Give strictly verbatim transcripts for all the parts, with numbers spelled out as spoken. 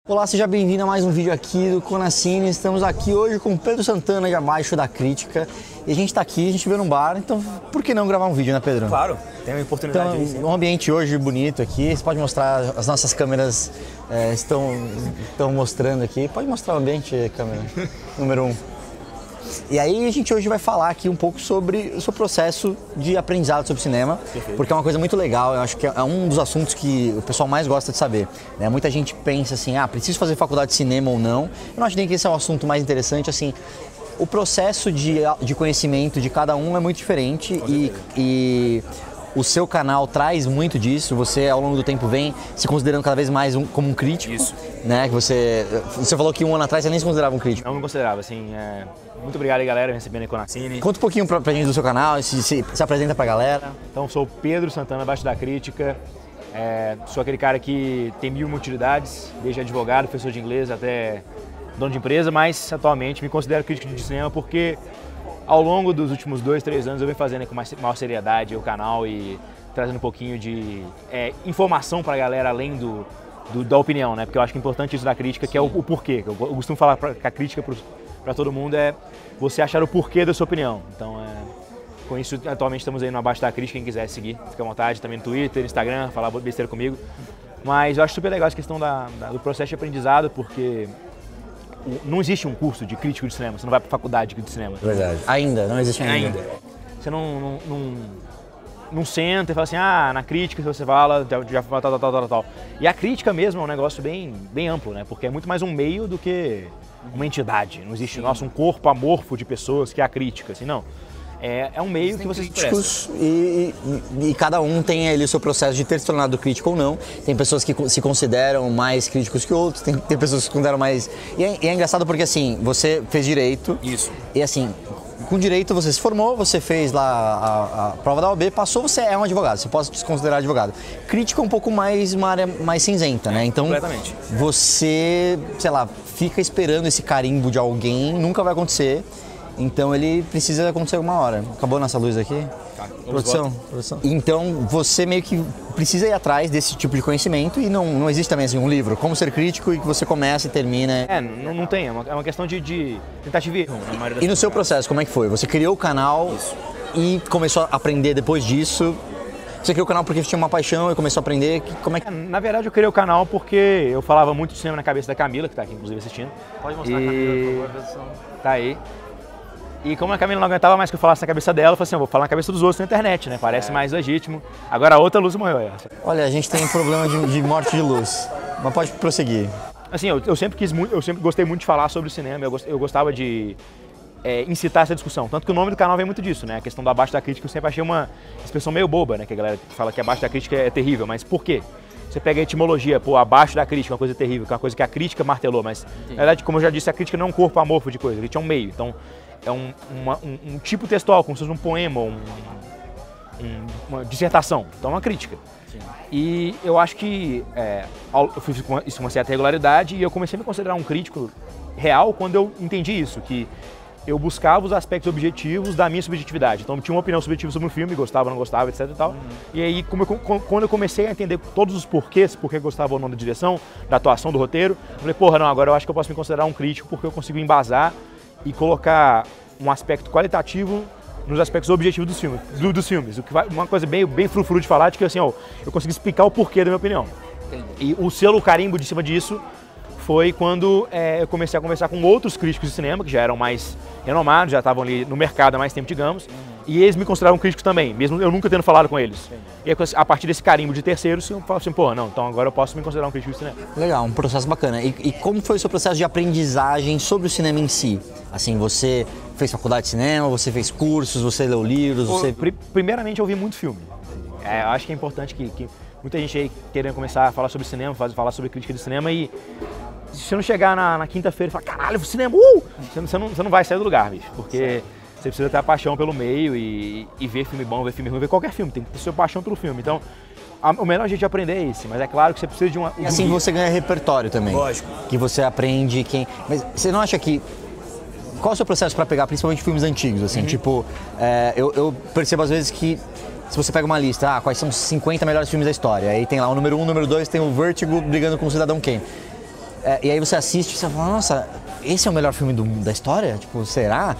Olá, seja bem-vindo a mais um vídeo aqui do Conacine. Estamos aqui hoje com o Pedro Santana, de Abaixo da Crítica. E a gente está aqui, a gente veio num bar, então por que não gravar um vídeo, né, Pedro? Claro, tem uma oportunidade. Então, um ambiente hoje bonito aqui, você pode mostrar, as nossas câmeras é, estão, estão mostrando aqui. Pode mostrar o ambiente, câmera número um. E aí a gente hoje vai falar aqui um pouco sobre o seu processo de aprendizado sobre cinema. Perfeito. Porque é uma coisa muito legal, eu acho que é um dos assuntos que o pessoal mais gosta de saber, né? Muita gente pensa assim, ah, preciso fazer faculdade de cinema ou não. Eu não acho nem que esse é o assunto mais interessante, assim, o processo de, de conhecimento de cada um é muito diferente e, e o seu canal traz muito disso. Você ao longo do tempo vem se considerando cada vez mais um, como um crítico. Isso. Né? Que você, você falou que um ano atrás você nem se considerava um crítico. Não me considerava, assim, é... Muito obrigado aí, galera, recebendo aí Conacine. Conta um pouquinho pra, pra gente do seu canal, se, se, se apresenta pra galera. Então, sou o Pedro Santana, Abaixo da Crítica. É, sou aquele cara que tem mil utilidades, desde advogado, professor de inglês até dono de empresa, mas atualmente me considero crítico de cinema porque ao longo dos últimos dois, três anos eu venho fazendo com mais, maior seriedade o canal e trazendo um pouquinho de é, informação pra galera além do, do, da opinião, né? Porque eu acho que é importante isso da crítica, que é o, o porquê. Eu, eu costumo falar pra, que a crítica pros, para todo mundo é você achar o porquê da sua opinião. Então, é, com isso, atualmente estamos aí no Abaixo da Crítica, quem quiser seguir, fica à vontade, também no Twitter, Instagram, falar besteira comigo. Mas eu acho super legal essa questão da, da, do processo de aprendizado, porque não existe um curso de crítico de cinema, você não vai para faculdade de cinema. Verdade. Ainda, não existe ainda. Ainda. Você não, não, não, não senta e fala assim, ah, na crítica você fala, já fala tal, tal, tal, tal. E a crítica mesmo é um negócio bem, bem amplo, né? Porque é muito mais um meio do que uma entidade. Não existe, nossa, um corpo amorfo de pessoas que é a crítica, assim, não. É, é um meio que vocês críticos e, e, e cada um tem ali o seu processo de ter se tornado crítico ou não. Tem pessoas que se consideram mais críticos que outros, tem, tem pessoas que se consideram mais... E é, e é engraçado porque, assim, você fez direito. Isso. E, assim, com direito você se formou, você fez lá a, a prova da O A B, passou, você é um advogado, você pode se considerar advogado. Crítico é um pouco mais, uma área mais cinzenta, né? Então, completamente. Você, sei lá, fica esperando esse carimbo de alguém, nunca vai acontecer. Então ele precisa acontecer alguma hora. Acabou nossa luz aqui? Tá, produção, produção. Então você meio que precisa ir atrás desse tipo de conhecimento e não, não existe também assim, um livro, como ser crítico, e que você começa e termina. É, não, não tem, é uma, é uma questão de, de tentativa e erro. E no seu processo, como é que foi? Você criou o canal Isso. e começou a aprender depois disso? Você criou o canal porque tinha uma paixão e começou a aprender? Como é que... Na verdade, eu criei o canal porque eu falava muito de cinema na cabeça da Camila, que está aqui inclusive assistindo. Pode mostrar e... a Camila, por favor, tá aí. E como a Camila não aguentava mais que eu falasse na cabeça dela, eu falei assim, eu vou falar na cabeça dos outros na internet, né? Parece é. mais legítimo. Agora a outra luz morreu. Essa. Olha, a gente tem um problema de, de morte de luz, mas pode prosseguir. Assim, eu, eu sempre quis muito, eu sempre gostei muito de falar sobre o cinema, eu, gost, eu gostava de é, incitar essa discussão. Tanto que o nome do canal vem muito disso, né? A questão do Abaixo da Crítica, eu sempre achei uma expressão meio boba, né? Que a galera fala que abaixo da crítica é terrível, mas por quê? Você pega a etimologia, pô, abaixo da crítica, uma coisa terrível, que é uma coisa que a crítica martelou, mas na verdade, como eu já disse, a crítica não é um corpo amorfo de coisa, a crítica é um meio. Então, é um, uma, um, um tipo textual, como se fosse um poema, um, um, uma dissertação. Então é uma crítica. Sim. E eu acho que é, eu fiz isso com uma certa regularidade e eu comecei a me considerar um crítico real quando eu entendi isso, que eu buscava os aspectos objetivos da minha subjetividade. Então eu tinha uma opinião subjetiva sobre o filme, gostava, não gostava, etc e tal. Uhum. E aí, como eu, quando eu comecei a entender todos os porquês, porque eu gostava ou não da direção, da atuação, do roteiro, eu falei, porra, não, agora eu acho que eu posso me considerar um crítico porque eu consigo embasar e colocar um aspecto qualitativo nos aspectos objetivos dos filmes. Do, dos filmes. O que vai, uma coisa bem, bem frufru de falar, de que assim, ó, eu consegui explicar o porquê da minha opinião. Entendi. E o selo, o carimbo de cima disso foi quando é, eu comecei a conversar com outros críticos de cinema, que já eram mais renomados, já estavam ali no mercado há mais tempo, digamos, uhum. e eles me consideravam críticos também, mesmo eu nunca tendo falado com eles. Entendi. E aí, a partir desse carimbo de terceiros, eu falo assim, pô, não, então agora eu posso me considerar um crítico de cinema. Legal, um processo bacana. E, e como foi o seu processo de aprendizagem sobre o cinema em si? Assim, você fez faculdade de cinema, você fez cursos, você leu livros, você... Primeiramente, eu vi muito filme. É, eu acho que é importante que, que muita gente aí querendo começar a falar sobre cinema, falar sobre crítica de cinema e se você não chegar na, na quinta-feira e falar, caralho, cinema, uh! Você, você, não, você não vai sair do lugar, bicho, porque certo. Você precisa ter a paixão pelo meio e, e ver filme bom, ver filme ruim, ver qualquer filme, tem que ter sua paixão pelo filme. Então, a, o melhor jeito de aprender é esse, mas é claro que você precisa de uma... E assim um você ganha repertório também. Lógico. Que você aprende quem... Mas você não acha que... Qual é o seu processo para pegar, principalmente filmes antigos, assim, uhum. tipo, é, eu, eu percebo às vezes que se você pega uma lista, ah, quais são os cinquenta melhores filmes da história, aí tem lá o número um, o número dois, tem o Vertigo brigando com o Cidadão Kane. É, e aí você assiste e você fala, nossa, esse é o melhor filme do, da história? Tipo, será?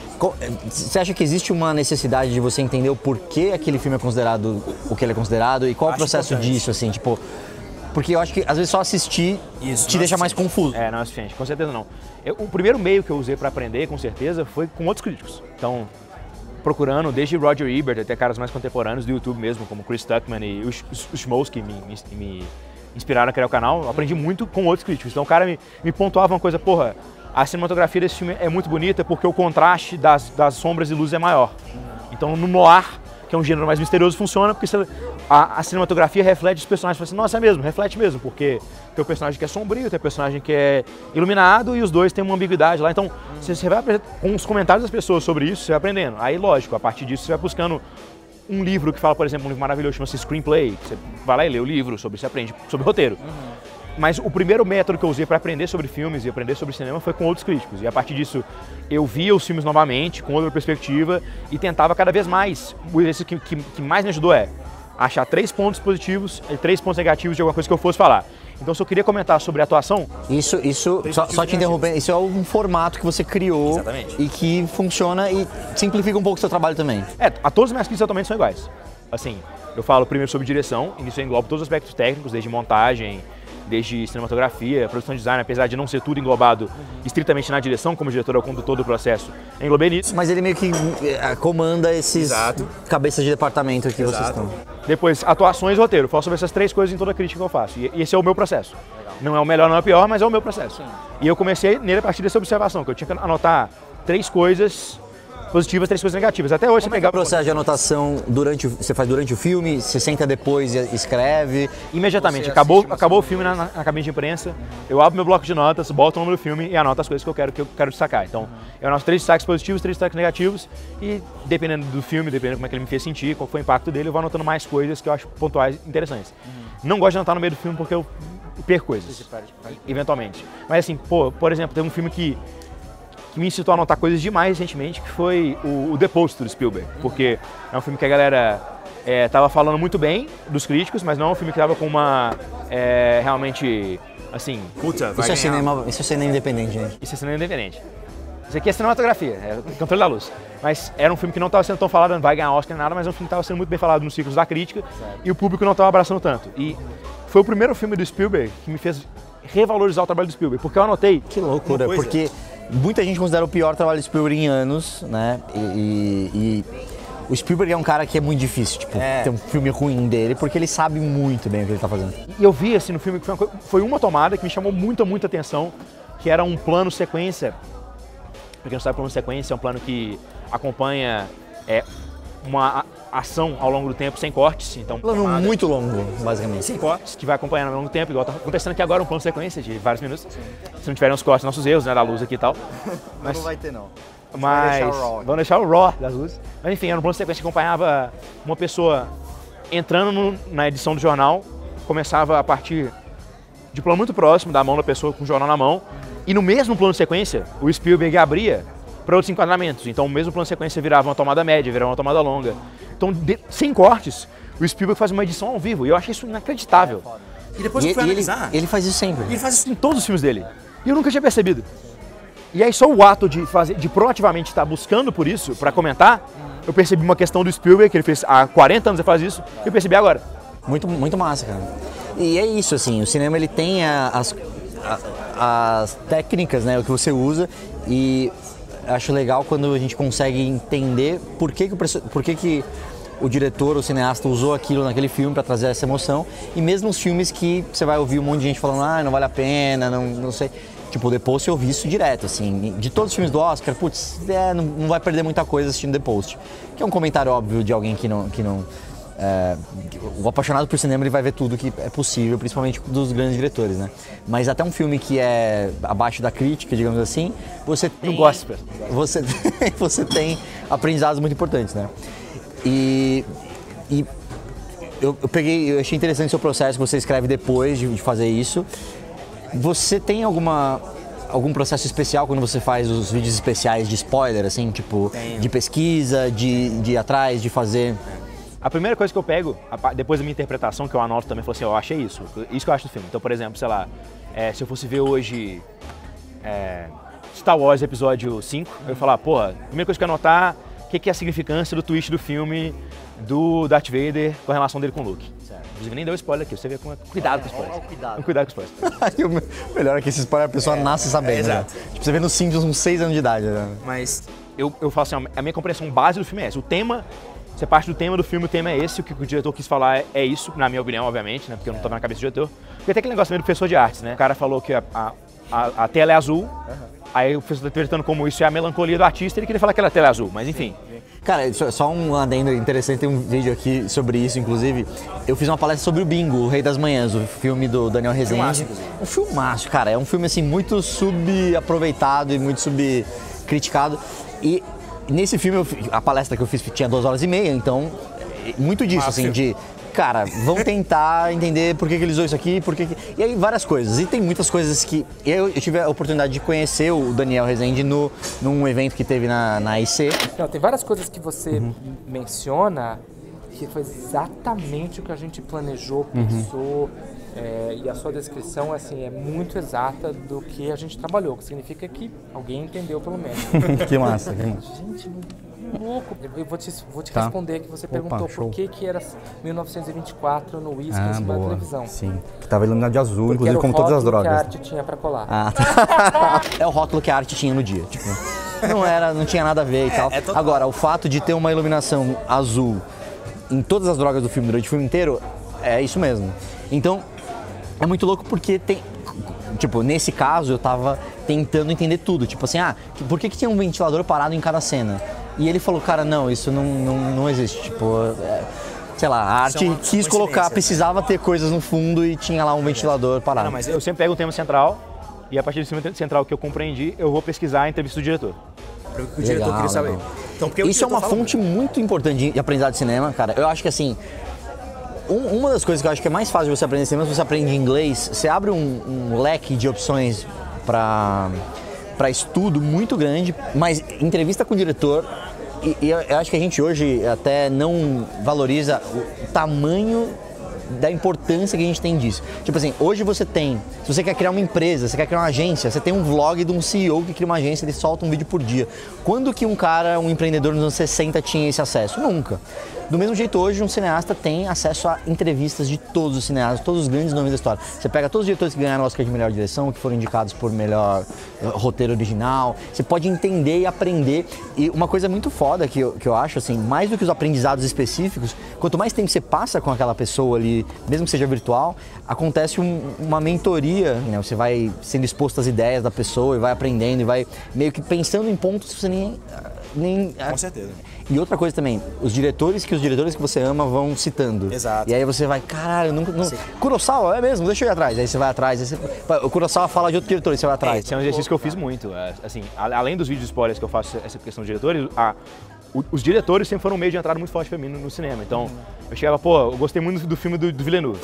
Você acha que existe uma necessidade de você entender o porquê aquele filme é considerado o que ele é considerado e qual Acho o processo importante. disso, assim, tipo... Porque eu acho que às vezes só assistir Isso, te deixa é mais confuso. É, não é suficiente, com certeza não. Eu, o primeiro meio que eu usei para aprender, com certeza, foi com outros críticos. Então, procurando desde Roger Ebert até caras mais contemporâneos do YouTube mesmo, como Chris Tuckman e os, os, os Schmoes, que me, me, me inspiraram a criar o canal, eu aprendi muito com outros críticos. Então o cara me, me pontuava uma coisa, porra, a cinematografia desse filme é muito bonita porque o contraste das, das sombras e luzes é maior. Então no noir, que é um gênero mais misterioso, funciona porque você, a, a cinematografia reflete os personagens. Você fala assim, nossa, é mesmo, reflete mesmo, porque tem o personagem que é sombrio, tem o personagem que é iluminado e os dois têm uma ambiguidade lá. Então, hum. você vai com os comentários das pessoas sobre isso, você vai aprendendo. Aí, lógico, a partir disso você vai buscando um livro que fala, por exemplo, um livro maravilhoso, chama-se Screenplay. Você vai lá e lê o livro, sobre, você aprende sobre roteiro. Uhum. Mas o primeiro método que eu usei para aprender sobre filmes e aprender sobre cinema foi com outros críticos. E a partir disso, eu via os filmes novamente, com outra perspectiva, e tentava cada vez mais. O exercício que, que, que mais me ajudou é achar três pontos positivos e três pontos negativos de alguma coisa que eu fosse falar. Então, se eu queria comentar sobre a atuação... Isso, isso só, só te interrompendo, isso é um formato que você criou Exatamente. e que funciona e simplifica um pouco o seu trabalho também. É, a todos os meus críticos atualmente são iguais. Assim, eu falo primeiro sobre direção, e isso engloba todos os aspectos técnicos, desde montagem, desde cinematografia, produção de design, apesar de não ser tudo englobado uhum. estritamente na direção, como diretor é o condutor do processo, englobei nisso. Mas ele meio que comanda esses Exato. cabeças de departamento que Exato. vocês estão. Depois, atuações e roteiro. Eu falo sobre essas três coisas em toda a crítica que eu faço. E esse é o meu processo. Legal. Não é o melhor, não é o pior, mas é o meu processo. Sim. E eu comecei nele a partir dessa observação, que eu tinha que anotar três coisas positivas, três coisas negativas. Até hoje Como você é pegar... o processo de anotação durante o, você faz durante o filme, você senta depois e escreve? Imediatamente. Acabou, acabou o filme na, na, na cabine de imprensa, eu abro meu bloco de notas, boto o nome do filme e anoto as coisas que eu quero, que eu quero destacar. Então, eu anoto três destaques positivos, três destaques negativos e, dependendo do filme, dependendo como é que ele me fez sentir, qual foi o impacto dele, eu vou anotando mais coisas que eu acho pontuais interessantes. Uhum. Não gosto de anotar no meio do filme porque eu perco coisas, eventualmente. Mas assim, pô, por exemplo, tem um filme que que me incitou a anotar coisas demais recentemente, que foi o, o The Post do Spielberg, porque é um filme que a galera estava é, falando muito bem dos críticos, mas não é um filme que estava com uma, é, realmente, assim... Puta, vai isso, é cinema, isso é cinema independente, gente. Isso é cinema independente. Isso aqui é cinematografia, é Controle da Luz. Mas era um filme que não estava sendo tão falado, não vai ganhar Oscar nem nada, mas é um filme que estava sendo muito bem falado nos ciclos da crítica, certo. E o público não estava abraçando tanto. E foi o primeiro filme do Spielberg que me fez revalorizar o trabalho do Spielberg, porque eu anotei... Que loucura, porque... Muita gente considera o pior trabalho do Spielberg em anos, né? E, e, e o Spielberg é um cara que é muito difícil, tipo, é. ter um filme ruim dele, porque ele sabe muito bem o que ele tá fazendo. E eu vi, assim, no filme, que foi uma, foi uma tomada que me chamou muita, muita atenção, que era um plano sequência. Pra quem não sabe, plano sequência é um plano que acompanha é, uma ação ao longo do tempo, sem cortes. Então, um plano tomada, muito longo, basicamente. Sem cortes, que vai acompanhando ao longo do tempo, igual tá acontecendo aqui agora, um plano sequência de vários minutos. Sim. Se não tiverem os cortes, nossos erros, né, da luz aqui e tal. Mas, não vai ter, não. Mas deixar o raw. Vamos deixar o raw das luzes. Mas enfim, era um plano sequência que acompanhava uma pessoa entrando no, na edição do jornal, começava a partir de um plano muito próximo da mão da pessoa com o jornal na mão, uhum. e no mesmo plano sequência, o Spielberg abria para outros enquadramentos. Então, o mesmo plano sequência virava uma tomada média, virava uma tomada longa. Então, de, sem cortes, o Spielberg faz uma edição ao vivo. E eu achei isso inacreditável. É, e depois eu fui analisar... Ele, ele faz isso sempre. Ele faz isso em todos os filmes dele. E eu nunca tinha percebido. E aí, só o ato de, fazer, de proativamente estar buscando por isso, para comentar, uhum. eu percebi uma questão do Spielberg, que ele fez há quarenta anos, ele faz isso, e eu percebi agora. Muito, muito massa, cara. E é isso, assim, o cinema ele tem a, as, a, as técnicas, né, o que você usa, e... Acho legal quando a gente consegue entender por que, que, o, por que, que o diretor, o cineasta usou aquilo naquele filme para trazer essa emoção. E mesmo os filmes que você vai ouvir um monte de gente falando, ah, não vale a pena, não, não sei. Tipo, The Post eu ouvi isso direto, assim. De todos os filmes do Oscar, putz, é, não, não vai perder muita coisa assistindo The Post. Que é um comentário óbvio de alguém que não... Que não É, o apaixonado por cinema ele vai ver tudo que é possível, principalmente dos grandes diretores, né? Mas até um filme que é abaixo da crítica, digamos assim, você tem, não gosta. Você, você tem aprendizados muito importantes, né? E, e eu, eu peguei, eu achei interessante o seu processo que você escreve depois de, de fazer isso. Você tem alguma algum processo especial quando você faz os vídeos especiais de spoiler, assim, tipo, Tenho. de pesquisa, de, de ir atrás, de fazer... A primeira coisa que eu pego, depois da minha interpretação, que eu anoto também, eu falo assim, eu achei isso, isso que eu acho do filme. Então, por exemplo, sei lá, É, se eu fosse ver hoje é, Star Wars Episódio cinco, eu ia falar, porra, a primeira coisa que eu ia anotar, o que, que é a significância do twist do filme do Darth Vader com a relação dele com o Luke. Inclusive nem deu spoiler aqui, você vê com cuidado com spoilers. Cuidado. Cuidado com spoilers. O melhor é que esse spoiler a pessoa é, nasce sabendo. É, exato. Né? Tipo, você vê nos Simpsons uns seis anos de idade. Né? Mas eu, eu falo assim, a minha compreensão base do filme é essa. O tema, você parte do tema do filme, o tema é esse, o que o diretor quis falar é, é isso, na minha opinião, obviamente, né? Porque eu não tô na cabeça do diretor. Porque tem aquele negócio também do professor de artes, né? O cara falou que a, a, a, a tela é azul, uhum. Aí o professor tá interpretando como isso é a melancolia do artista, ele queria falar que a tela é azul, mas enfim. Cara, só um adendo interessante, tem um vídeo aqui sobre isso, inclusive. Eu fiz uma palestra sobre o Bingo, o Rei das Manhãs, o filme do Daniel Rezende. Um filmaço, cara. É um filme assim muito subaproveitado e muito subcriticado. E nesse filme, eu, a palestra que eu fiz tinha duas horas e meia, então muito disso, assim, de... Cara, vamos tentar entender por que, que ele usou isso aqui, por que, que... E aí várias coisas. E tem muitas coisas que... Eu, eu tive a oportunidade de conhecer o Daniel Rezende no, num evento que teve na, na I C. Não, tem várias coisas que você uhum. menciona que foi exatamente o que a gente planejou, pensou. Uhum. É, e a sua descrição assim, é muito exata do que a gente trabalhou, que significa que alguém entendeu pelo menos. Que massa, que massa. Gente, louco. Eu vou te, vou te tá. responder que você Opa, perguntou show. Por que, que era mil novecentos e vinte e quatro no Whisky ah, em cima boa. da televisão. Sim, que estava iluminado de azul, Porque inclusive como todas as drogas. Que a arte tinha pra colar. Ah, tá. É o rótulo que a arte tinha no dia. Tipo, não, era, não tinha nada a ver e é, tal. É Agora, o fato de ter uma iluminação azul em todas as drogas do filme durante o filme inteiro, é isso mesmo. Então, é muito louco porque tem... Tipo, nesse caso eu tava tentando entender tudo. Tipo assim, ah, por que, que tinha um ventilador parado em cada cena? E ele falou, cara, não, isso não, não, não existe. Tipo, é, sei lá, a arte é quis colocar, precisava ter coisas no fundo e tinha lá um ventilador parado. Não, mas eu sempre pego um tema central e a partir desse tema central que eu compreendi, eu vou pesquisar a entrevista do diretor. O diretor legal, queria saber. Então, porque isso é uma fonte muito, muito importante de aprendizado de cinema, cara. Eu acho que assim, um, uma das coisas que eu acho que é mais fácil de você aprender cinema, se você aprende inglês, você abre um, um leque de opções para para estudo muito grande, mas entrevista com o diretor, e, e eu acho que a gente hoje até não valoriza o tamanho da importância que a gente tem disso. Tipo assim, hoje você tem, se você quer criar uma empresa, você quer criar uma agência, você tem um vlog de um C E O que cria uma agência, ele solta um vídeo por dia. Quando que um cara, um empreendedor nos anos sessenta tinha esse acesso? Nunca. Do mesmo jeito, hoje um cineasta tem acesso a entrevistas de todos os cineastas, todos os grandes nomes da história. Você pega todos os diretores que ganharam o Oscar de melhor direção, que foram indicados por melhor roteiro original, você pode entender e aprender. E uma coisa muito foda que eu, que eu acho, assim, mais do que os aprendizados específicos, quanto mais tempo você passa com aquela pessoa ali, mesmo que seja virtual, acontece um, uma mentoria, né? Você vai sendo exposto às ideias da pessoa e vai aprendendo e vai meio que pensando em pontos que você nem... nem com certeza. E outra coisa também, os diretores que os diretores que você ama vão citando. Exato. E aí você vai, caralho, nunca. Não... Kurosawa, é mesmo, deixa eu ir atrás. Aí você vai atrás. Aí você... O Kurosawa fala de outro diretor, aí você vai atrás. Esse é um exercício que eu fiz muito. Assim, além dos vídeos spoilers que eu faço essa questão dos diretores, a, os diretores sempre foram um meio de entrada muito forte pra mim no, no cinema. Então, eu chegava, pô, eu gostei muito do filme do, do Villeneuve.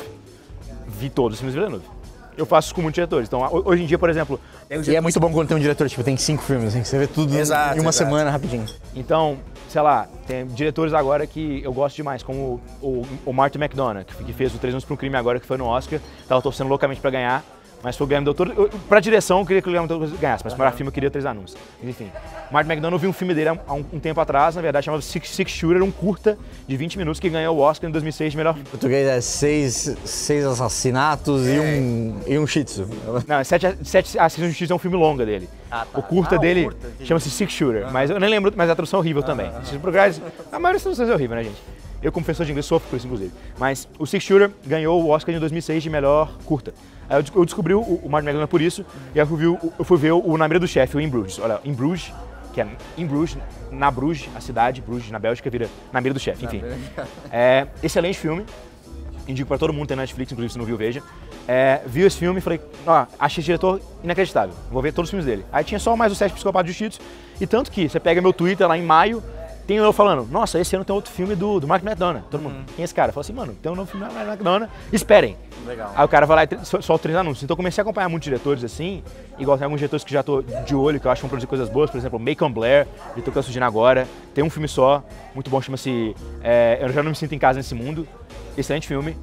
Vi todos os filmes do Villeneuve. Eu faço isso com muitos diretores. Então, hoje em dia, por exemplo... E é muito bom quando tem um diretor, tipo, tem cinco filmes, assim, que você vê tudo exato, em uma exato. semana, rapidinho. Então, sei lá, tem diretores agora que eu gosto demais, como o, o, o Martin McDonagh, que, que fez o Três Anos para um Crime agora, que foi no Oscar. Tava torcendo loucamente pra ganhar, mas foi o Guilherme Del Toro. Eu, pra direção, eu queria que o Guilherme Del Toro ganhasse, mas para filme eu queria Três Anúncios. Enfim, Martin McDonagh, eu vi um filme dele há um, um tempo atrás, na verdade, chamado Six, Six Shooter, um curta de vinte minutos que ganhou o Oscar em dois mil e seis de melhor... O português é seis, seis assassinatos é. e, um, e um shih tzu. Não, Sete, sete Assassinos de Justiça é um filme longa dele. Ah, tá. O curta ah, dele chama-se Six Shooter, ah. mas eu nem lembro, mas a tradução é horrível ah, também. Ah, ah. A maioria das traduções é horrível, né, gente? Eu, como professor de inglês, sofro por isso, inclusive. Mas o Six Shooter ganhou o Oscar em dois mil e seis de melhor curta. Aí eu descobri o, o Martin McDonagh por isso, e aí eu fui, eu fui ver o Na Mira do Chefe, o In Bruges. Olha, In Bruges, que é In Bruges, na Bruges, a cidade, Bruges, na Bélgica, vira Na Mira do Chefe, enfim. É, excelente filme, indico pra todo mundo, tem na Netflix, inclusive se não viu, veja. É, vi esse filme e falei, ó, achei esse diretor inacreditável, vou ver todos os filmes dele. Aí tinha só mais os Sete Psicopatas Justiços, e tanto que você pega meu Twitter lá em maio, tem eu falando, nossa, esse ano tem outro filme do, do Mark McDonagh. Todo mundo, uhum. Quem é esse cara? Eu falei assim, mano, tem um novo filme do Mark McDonagh, esperem. Legal. Aí o cara vai lá e solta três anúncios. Então eu comecei a acompanhar muitos diretores assim, igual tem alguns diretores que já tô de olho, que eu acho que vão produzir coisas boas, por exemplo, Macon Blair, diretor que tá surgindo agora, tem um filme só, muito bom, chama-se é, Eu Já Não Me Sinto em Casa Nesse Mundo, excelente filme.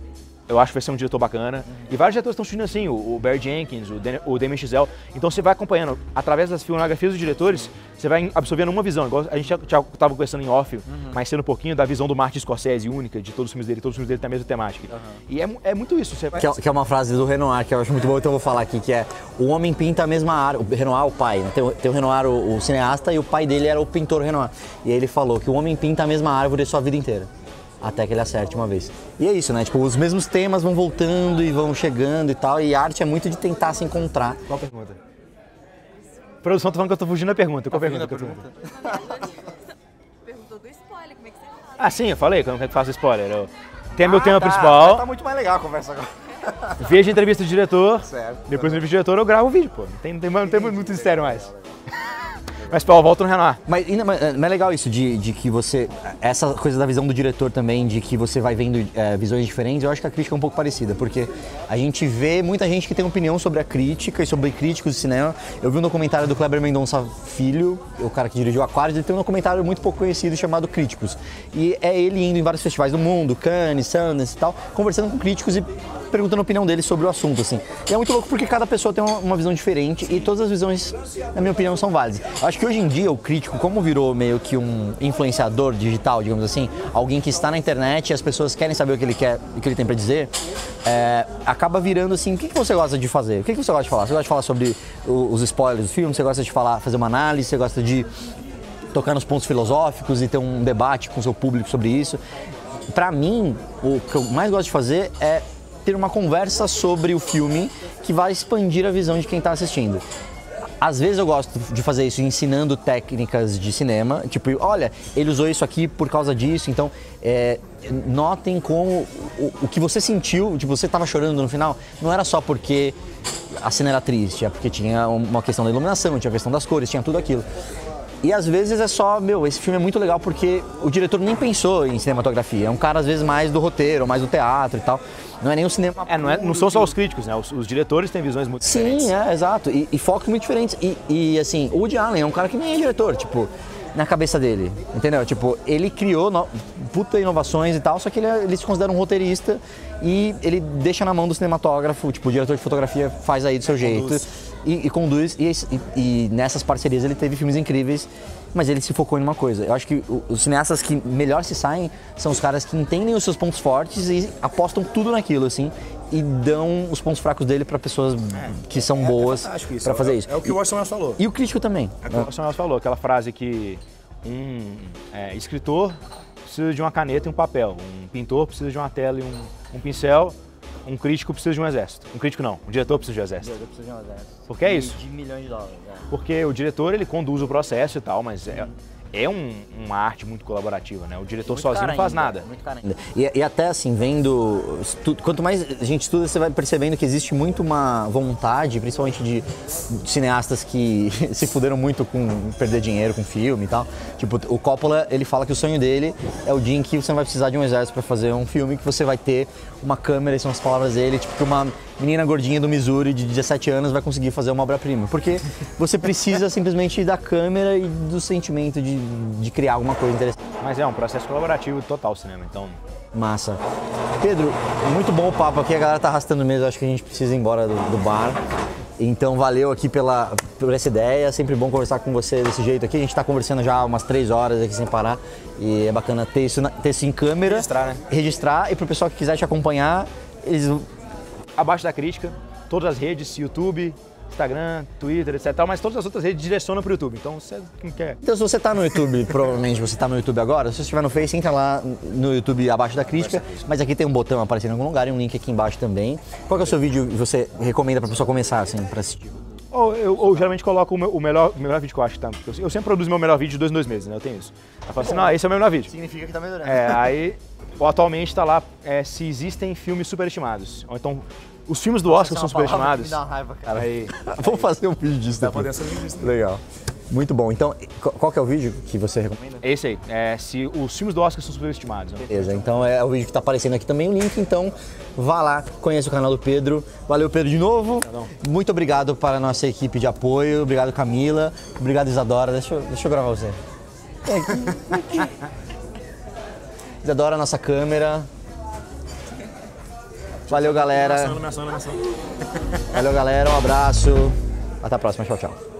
eu acho que vai ser um diretor bacana. Uhum. E vários diretores estão surgindo assim, o, o Barry Jenkins, o, Dan, o Damien Chazelle. Então você vai acompanhando, através das filmografias dos diretores, você vai absorvendo uma visão. Igual a gente já estava conversando em off, uhum. mais cedo um pouquinho, da visão do Martin Scorsese única, de todos os filmes dele. Todos os filmes dele têm a mesma temática. Uhum. E é, é muito isso. Você vai... que, é, que é uma frase do Renoir, que eu acho muito boa, então eu vou falar aqui, que é: o homem pinta a mesma árvore. O Renoir, o pai, né? Tem, tem o Renoir, o, o cineasta, e o pai dele era o pintor Renoir. E aí ele falou que o homem pinta a mesma árvore a sua vida inteira, até que ele acerte uma vez. E é isso, né? Tipo, os mesmos temas vão voltando e vão chegando e tal, e arte é muito de tentar se encontrar. Qual a pergunta? A produção tá falando que eu tô fugindo da pergunta. Qual a pergunta? pergunta? Perguntou do spoiler, como é que você fala? Ah, sim, eu falei que eu não quero que faça spoiler. Eu... Tem ah, meu tema tá, principal. Tá muito mais legal a conversa agora. Veja a entrevista do diretor. Certo. Depois da entrevista do diretor eu gravo o vídeo, pô. Não tem, não tem, não tem muito mistério mais. Mas, Paulo, volta no Renoir. Mas, mas é legal isso de, de que você... Essa coisa da visão do diretor também, de que você vai vendo é, visões diferentes, eu acho que a crítica é um pouco parecida, porque a gente vê muita gente que tem opinião sobre a crítica e sobre críticos de cinema. Eu vi um documentário do Kleber Mendonça Filho, o cara que dirigiu Aquários, ele tem um documentário muito pouco conhecido chamado Críticos. E é ele indo em vários festivais do mundo, Cannes, Sundance e tal, conversando com críticos e perguntando a opinião deles sobre o assunto, assim. E é muito louco porque cada pessoa tem uma, uma visão diferente e todas as visões, na minha opinião, são válidas. Eu acho que hoje em dia o crítico, como virou meio que um influenciador digital, digamos assim, alguém que está na internet e as pessoas querem saber o que ele quer, o que ele tem para dizer, é, acaba virando assim: o que, que você gosta de fazer? O que, que você gosta de falar? Você gosta de falar sobre o, os spoilers do filme? Você gosta de falar, fazer uma análise? Você gosta de tocar nos pontos filosóficos e ter um debate com o seu público sobre isso? Para mim, o que eu mais gosto de fazer é ter uma conversa sobre o filme que vai expandir a visão de quem está assistindo. Às vezes eu gosto de fazer isso ensinando técnicas de cinema, tipo, olha, ele usou isso aqui por causa disso, então é, notem como o, o que você sentiu, tipo, você estava chorando no final, não era só porque a cena era triste, é porque tinha uma questão da iluminação, tinha a questão das cores, tinha tudo aquilo. E às vezes é só, meu, esse filme é muito legal porque o diretor nem pensou em cinematografia, é um cara às vezes mais do roteiro, mais do teatro e tal. Não é nem o cinema. É, não, é, não são só os críticos, né? Os, os diretores têm visões muito Sim, diferentes. Sim, é, exato. E, e focos muito diferentes. E, e assim, o Woody Allen é um cara que nem é diretor, tipo, na cabeça dele, entendeu? Tipo, ele criou no, puta inovações e tal, só que ele, ele se considera um roteirista e ele deixa na mão do cinematógrafo, tipo, o diretor de fotografia faz aí do seu jeito. Conduz. E, e conduz. E, e, e nessas parcerias ele teve filmes incríveis. Mas ele se focou em uma coisa. Eu acho que os cineastas que melhor se saem são os caras que entendem os seus pontos fortes e apostam tudo naquilo, assim, e dão os pontos fracos dele para pessoas é, que são boas é para fazer isso. É o que o Orson Welles falou. E o crítico também. É o que o Orson Welles falou, aquela frase que um é, escritor precisa de uma caneta e um papel, um pintor precisa de uma tela e um, um pincel, um crítico precisa de um exército. Um crítico não, um diretor precisa de um exército. Um diretor precisa de um exército. Porque é isso. De milhões de dólares. É. Porque o diretor, ele conduz o processo e tal, mas é, é um, uma arte muito colaborativa, né? O diretor muito sozinho não faz ainda, nada. Muito caro ainda. E, e até assim, vendo... Estudo, quanto mais a gente estuda, você vai percebendo que existe muito uma vontade, principalmente de, de cineastas que se fuderam muito com perder dinheiro com filme e tal. Tipo, o Coppola, ele fala que o sonho dele é o dia em que você não vai precisar de um exército para fazer um filme, que você vai ter uma câmera, e são as palavras dele, tipo, que uma menina gordinha do Missouri de dezessete anos vai conseguir fazer uma obra-prima. Porque você precisa simplesmente da câmera e do sentimento de, de criar alguma coisa interessante. Mas é um processo colaborativo total o cinema, então... Massa. Pedro, muito bom o papo aqui, a galera tá arrastando mesmo, acho que a gente precisa ir embora do, do bar. Então valeu aqui pela, por essa ideia, sempre bom conversar com você desse jeito aqui. A gente tá conversando já umas três horas aqui sem parar e é bacana ter isso, ter isso em câmera. Registrar, né? Registrar, e pro pessoal que quiser te acompanhar, eles... Abaixo da Crítica, todas as redes, YouTube, Instagram, Twitter, etcétera. Mas todas as outras redes direcionam pro YouTube, então você quem quer. Então se você tá no YouTube, provavelmente você tá no YouTube agora, se você estiver no Face, entra lá no YouTube Abaixo da Crítica, mas aqui tem um botão aparecendo em algum lugar e um link aqui embaixo também. Qual que é o seu vídeo que você recomenda pra pessoa começar, assim, pra assistir? Ou eu ou, geralmente coloco o, meu, o, melhor, o melhor vídeo que eu acho, tá? Eu, eu sempre produzo meu melhor vídeo de dois em dois meses, né? Eu tenho isso. Eu falo assim, não, esse é o meu melhor vídeo. Significa que tá melhorando. É, aí, ou atualmente tá lá, é, se existem filmes superestimados. Ou então, os filmes do Oscar são superestimados. Me dá uma raiva, cara. Aí, vamos fazer um vídeo disso depois. Legal. Muito bom. Então, qual que é o vídeo que você recomenda? Esse aí. É, se os filmes do Oscar são superestimados. Né? Beleza. Então é o vídeo que tá aparecendo aqui também o link. Então, vá lá, conheça o canal do Pedro. Valeu, Pedro, de novo. Tá. Muito obrigado para a nossa equipe de apoio. Obrigado, Camila. Obrigado, Isadora. Deixa eu, deixa eu gravar você. Isadora, nossa câmera. Valeu, galera. Iluminação, iluminação, iluminação. Valeu, galera. Um abraço. Até a próxima. Tchau, tchau.